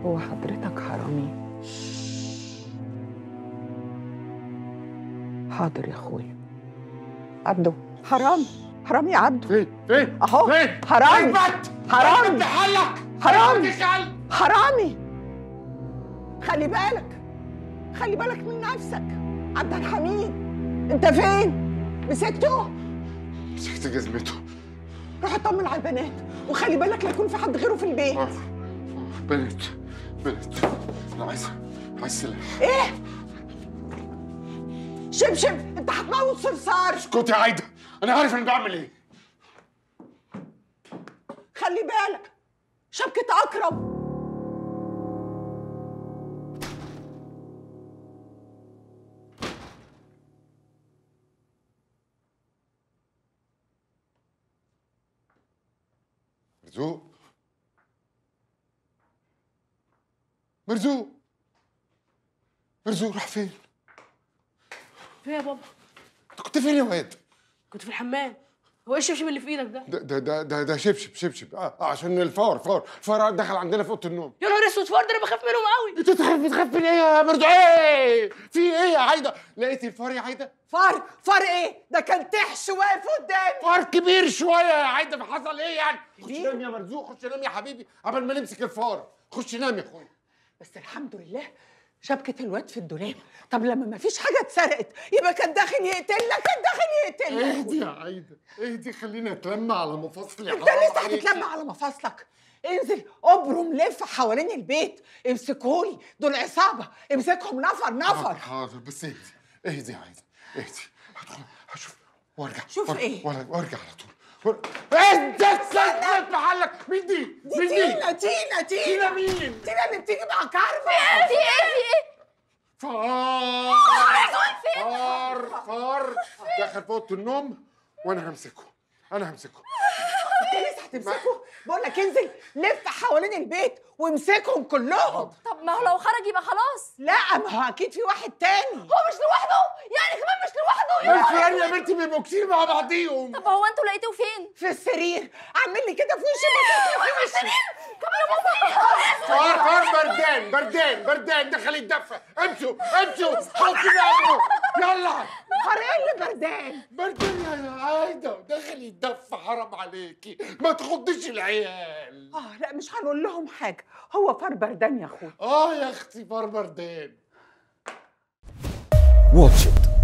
هو حضرتك حرامي؟ حاضر يا اخويا. عبده حرامي، حرامي يا عبده. فين اهو فين؟ حرامي، حرامي، حلك حرامي، حرامي. خلي بالك، خلي بالك من نفسك. عبد الحميد انت فين؟ مسكته؟ مسكت جزمته. روح اطمن على البنات وخلي بالك لا يكون في حد غيره في البيت. بنت انا عايز سلاح. ايه؟ شبشب انت هتموت صرصار. اسكت يا عايده، انا عارف انا بعمل ايه. خلي بالك شبكة أكرم. مرزوق مرزوق مرزوق راح فين؟ فين يا بابا؟ انت كنت فين يا واد؟ كنت في الحمام. هو ايه الشبشب اللي في ايدك ده؟ ده شبشب عشان الفار دخل عندنا في اوضه النوم. يا نهار اسود، فار ده انا بخاف منهم قوي. انت بتخاف من ايه يا مرزوق؟ ايه؟ في ايه يا عايده؟ لقيتي الفار يا عايده؟ فار ايه؟ ده كان تحش واقف قدامي. فار كبير شويه يا عايده، حصل ايه يعني؟ خش نام يا مرزوق، خش نام يا حبيبي قبل ما نمسك الفار. خش نام يا اخويا. بس الحمد لله شبكة الواد في الدولاب. طب لما ما فيش حاجة اتسرقت يبقى كان داخل يقتلك، كان داخل يقتلك. اهدي يا عايده، اهدي، خلينا اتلم على مفاصلي. انت لسه هتتلم على مفاصلك؟ انزل ابرم لف حوالين البيت، امسكهولي، دول عصابة، امسكهم نفر. حاضر بس اهدي يا عايده، اهدي. هدخل هشوف وارجع. شوف ايه؟ وارجع على طول. انت استنى محلك. مين دي؟ تينا مين؟ تينا اللي بتيجي مع كارما. في ايه؟ فار دخل في اوضه النوم وانا همسكه. انت لسه هتمسكه؟ بقول لك انزل لف حوالين البيت وامسكهم كلهم. طب ما هو لو خرج يبقى خلاص. لا، ما هو اكيد في واحد تاني. هو مش لوحده؟ يعني كمان مش لوحده؟ الفيران يا بنتي بيبقوا كتير مع بعضيهم. طب هو انتوا لقيتوه فين؟ في السرير، عامل لي كده في وشي. كمان يا بابا. فار بردان دخل يتدفى. امشوا حطوا ناموا يلا. فار ايه اللي بردان يا عايده دخل يتدفى، حرام عليكي ما تخضيش العيال. لا مش هنقول لهم حاجه، هو فار بردان يا اخويا. يا اختي فار بردان. واتش إت